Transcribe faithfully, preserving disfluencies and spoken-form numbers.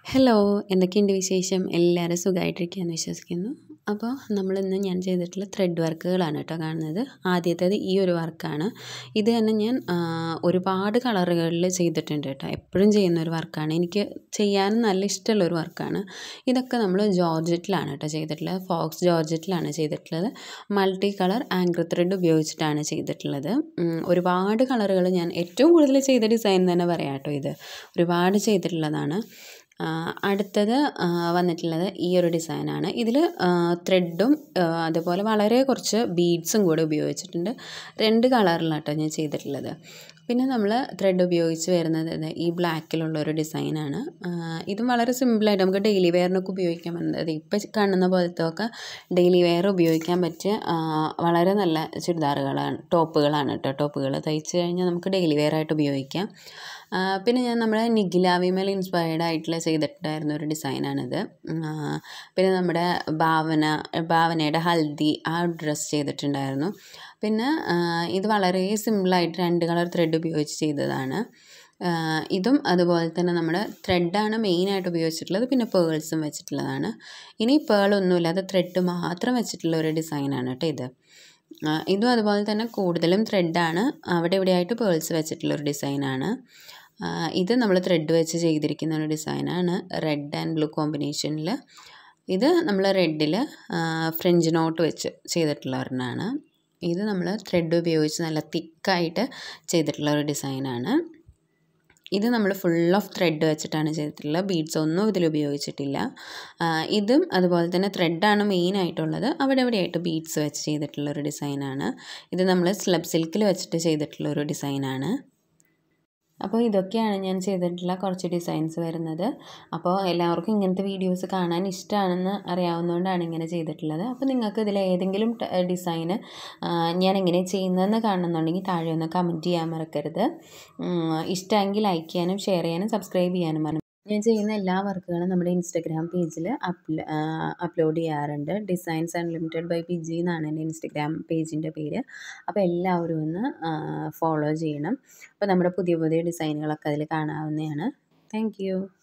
Hello എന്തൊക്കെയുണ്ട് വിശേഷം? എല്ലാവരും സുഖമായിട്ടിരിക്കുകയെന്ന് വിശ്വസിക്കുന്നു. അപ്പോൾ നമ്മളിന്ന് ഞാൻ ചെയ്തിട്ടുള്ള ത്രെഡ് വർക്കുകളാണ് കേട്ടോ കാണുന്നത്. ആദ്യത്തേത് ഈ ഒരു വർക്കാണ്. ഇത് തന്നെ ഞാൻ ആ, ഒരുപാട് കളറുകളിൽ ചെയ്തിട്ടുണ്ട് കേട്ടോ. എപ്പോഴും ചെയ്യുന്ന ഒരു വർക്കാണ്. എനിക്ക് ചെയ്യാനും നല്ല ഇഷ്ടമുള്ള ഒരു വർക്കാണ്. ഇതൊക്കെ നമ്മൾ ജോർജറ്റിലാണ് കേട്ടോ ചെയ്തിട്ടുള്ളത്. ഫോക്സ് ജോർജറ്റിലാണ് ചെയ്തിട്ടുള്ളത്. മൾട്ടി കളർ ആങ്കർ ത്രെഡ് ഉപയോഗിച്ചിട്ടാണ് ചെയ്തിട്ടുള്ളത്. ഉം, ഒരുപാട് കളറുകൾ ഞാൻ ഏറ്റവും കൂടുതൽ ചെയ്ത ഡിസൈൻ തന്നെ പറയാം കേട്ടോ. ഇത് ഒരുപാട് ചെയ്തിട്ടുള്ളതാണ്. ആ, അടുത്തത് ആ, വന്നിട്ടുള്ളത് ഈ ഒരു ഡിസൈനാണ്. ഇതിൽ ത്രെഡും അതുപോലെ വളരെ കുറച്ച് ബീഡ്സും കൂടെ ഉപയോഗിച്ചിട്ടുണ്ട്. രണ്ട് കളറിലാട്ടോ ഞാൻ ചെയ്തിട്ടുള്ളത്. പിന്നെ നമ്മൾ ത്രെഡ് ഉപയോഗിച്ച് വരുന്നത് ഇത് ഈ ബ്ലാക്കിലുള്ള ഒരു ഡിസൈനാണ്. ഇതും വളരെ സിമ്പിളായിട്ട് നമുക്ക് ഡെയിലി വെയറിനൊക്കെ ഉപയോഗിക്കാൻ പറ്റുന്നത്. ഇപ്പം കാണുന്ന പോലത്തെ ഒക്കെ ഡെയിലി വെയർ ഉപയോഗിക്കാൻ പറ്റിയ ആ, വളരെ നല്ല ചുരിദാറുകളാണ്, ടോപ്പുകളാണ് കേട്ടോ. ടോപ്പുകൾ തയ്ച്ച് കഴിഞ്ഞാൽ നമുക്ക് ഡെയിലി വെയർ ആയിട്ട് ഉപയോഗിക്കാം. ആ, പിന്നെ ഞാൻ നമ്മുടെ നിഖിലാവിമേൽ ഇൻസ്പയർഡ് ആയിട്ടുള്ള ചെയ്തിട്ടുണ്ടായിരുന്ന ഒരു ഡിസൈനാണിത്. ആ, പിന്നെ നമ്മുടെ ഭാവന ഭാവനയുടെ ഹൽദി ആ ഡ്രസ്സ് ചെയ്തിട്ടുണ്ടായിരുന്നു. പിന്നെ ആ, ഇത് വളരെ സിമ്പിളായിട്ട് രണ്ട് കളർ ത്രെഡ് ഉപയോഗിച്ച് ചെയ്തതാണ്. ആ, ഇതും അതുപോലെ തന്നെ നമ്മുടെ ത്രെഡാണ് മെയിനായിട്ട് ഉപയോഗിച്ചിട്ടുള്ളത്. പിന്നെ പേൾസും വെച്ചിട്ടുള്ളതാണ്. ഇനി പേളൊന്നുമില്ലാതെ ത്രെഡ് മാത്രം വെച്ചിട്ടുള്ള ഒരു ഡിസൈനാണ് കേട്ടോ ഇത്. ആ, ഇതും അതുപോലെ തന്നെ കൂടുതലും ത്രെഡാണ്, അവിടെ ഇവിടെയായിട്ട് പേൾസ് വെച്ചിട്ടുള്ള ഒരു ഡിസൈനാണ്. ആ, ഇത് നമ്മൾ ത്രെഡ് വെച്ച് ചെയ്തിരിക്കുന്ന ഒരു ഡിസൈനാണ്, റെഡ് ആൻഡ് ബ്ലൂ കോമ്പിനേഷനിൽ. ഇത് നമ്മൾ റെഡിൽ ഫ്രഞ്ച് നോട്ട് വെച്ച് ചെയ്തിട്ടുള്ള ഒരെണ്ണമാണ്. ഇത് നമ്മൾ ത്രെഡ് ഉപയോഗിച്ച് നല്ല തിക്കായിട്ട് ചെയ്തിട്ടുള്ള ഒരു ഡിസൈനാണ്. ഇത് നമ്മൾ ഫുൾ ഓഫ് ത്രെഡ് വെച്ചിട്ടാണ് ചെയ്തിട്ടുള്ളത്. ബീഡ്സ് ഒന്നും ഇതിൽ ഉപയോഗിച്ചിട്ടില്ല. ആ, ഇതും അതുപോലെ തന്നെ ത്രെഡാണ് മെയിൻ ആയിട്ടുള്ളത്, അവിടെ എവിടെയായിട്ട് ബീഡ്സ് വെച്ച് ചെയ്തിട്ടുള്ള ഒരു ഡിസൈനാണ്. ഇത് നമ്മൾ സ്ലബ് സിൽക്കിൽ വെച്ചിട്ട് ചെയ്തിട്ടുള്ള ഒരു ഡിസൈനാണ്. അപ്പോൾ ഇതൊക്കെയാണ് ഞാൻ ചെയ്തിട്ടുള്ള കുറച്ച് ഡിസൈൻസ് വരുന്നത്. അപ്പോൾ എല്ലാവർക്കും ഇങ്ങനത്തെ വീഡിയോസ് കാണാൻ ഇഷ്ടമാണെന്ന് അറിയാവുന്നതുകൊണ്ടാണ് ഇങ്ങനെ ചെയ്തിട്ടുള്ളത്. അപ്പോൾ നിങ്ങൾക്ക് ഇതിൽ ഏതെങ്കിലും ഡിസൈന് ഞാൻ എങ്ങനെ ചെയ്യുന്നതെന്ന് കാണുന്നുണ്ടെങ്കിൽ താഴെ ഒന്ന് കമൻറ്റ് ചെയ്യാൻ മറക്കരുത്. ഇഷ്ടമെങ്കിൽ ലൈക്ക് ചെയ്യാനും ഷെയർ ചെയ്യാനും സബ്സ്ക്രൈബ് ചെയ്യാനും മറന്നു. ഞാൻ ചെയ്യുന്ന എല്ലാ വർക്കുകളും നമ്മുടെ ഇൻസ്റ്റഗ്രാം പേജിൽ അപ്ലോ അപ്ലോഡ് ചെയ്യാറുണ്ട്. Designs unlimited by P G എന്നാണ് എൻ്റെ ഇൻസ്റ്റഗ്രാം പേജിൻ്റെ പേര്. അപ്പോൾ എല്ലാവരും ഒന്ന് ഫോളോ ചെയ്യണം. അപ്പോൾ നമ്മുടെ പുതിയ പുതിയ ഡിസൈനുകളൊക്കെ അതിൽ കാണാവുന്നതാണ്. Thank U.